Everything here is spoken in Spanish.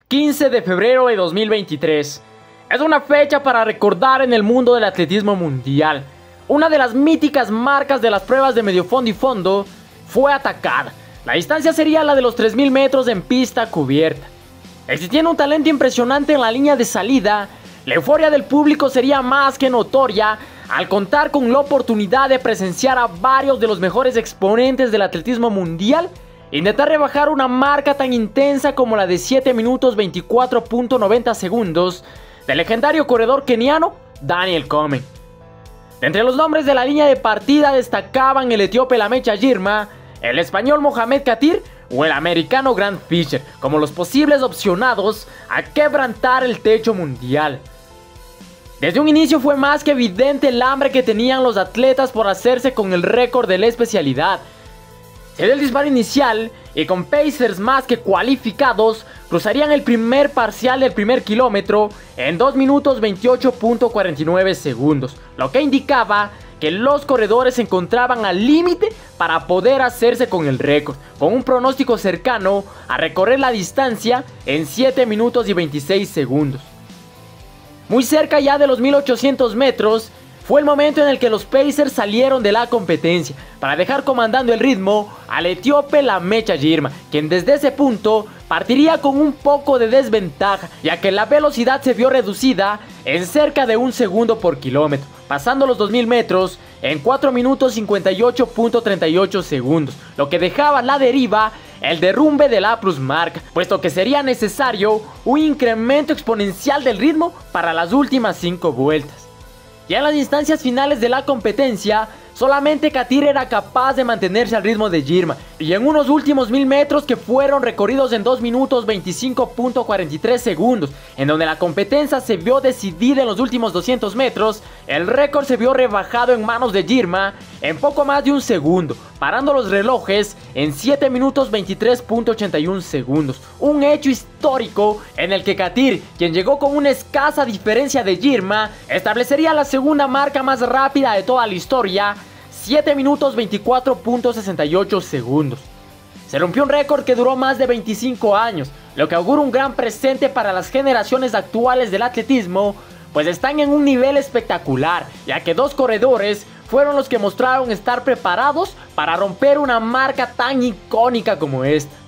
15 de febrero de 2023. Es una fecha para recordar en el mundo del atletismo mundial. Una de las míticas marcas de las pruebas de medio fondo y fondo fue atacada. La distancia sería la de los 3000 metros en pista cubierta. Existiendo un talento impresionante en la línea de salida, la euforia del público sería más que notoria al contar con la oportunidad de presenciar a varios de los mejores exponentes del atletismo mundial intentar rebajar una marca tan intensa como la de 7 minutos 24.90 segundos del legendario corredor keniano Daniel Komen. Entre los nombres de la línea de partida destacaban el etíope Lamecha Girma, el español Mohamed Katir o el americano Grant Fisher como los posibles opcionados a quebrantar el techo mundial. Desde un inicio fue más que evidente el hambre que tenían los atletas por hacerse con el récord de la especialidad. Se dio el disparo inicial y con pacers más que cualificados cruzarían el primer parcial del primer kilómetro en 2 minutos 28.49 segundos, lo que indicaba que los corredores se encontraban al límite para poder hacerse con el récord, con un pronóstico cercano a recorrer la distancia en 7 minutos y 26 segundos. Muy cerca ya de los 1800 metros, fue el momento en el que los pacers salieron de la competencia para dejar comandando el ritmo al etíope Lamecha Girma, quien desde ese punto partiría con un poco de desventaja, ya que la velocidad se vio reducida en cerca de 1 segundo por kilómetro, pasando los 2000 metros en 4 minutos 58.38 segundos, lo que dejaba a la deriva el derrumbe de la plusmarca, puesto que sería necesario un incremento exponencial del ritmo para las últimas 5 vueltas. Ya en las instancias finales de la competencia, solamente Katir era capaz de mantenerse al ritmo de Girma, y en unos últimos 1000 metros que fueron recorridos en 2 minutos 25.43 segundos, en donde la competencia se vio decidida en los últimos 200 metros, el récord se vio rebajado en manos de Girma en poco más de 1 segundo, parando los relojes en 7 minutos 23.81 segundos, un hecho histórico en el que Katir, quien llegó con una escasa diferencia de Girma, establecería la segunda marca más rápida de toda la historia, 7 minutos 24.68 segundos. Se rompió un récord que duró más de 25 años, lo que augura un gran presente para las generaciones actuales del atletismo, pues están en un nivel espectacular, ya que 2 corredores fueron los que mostraron estar preparados para romper una marca tan icónica como esta.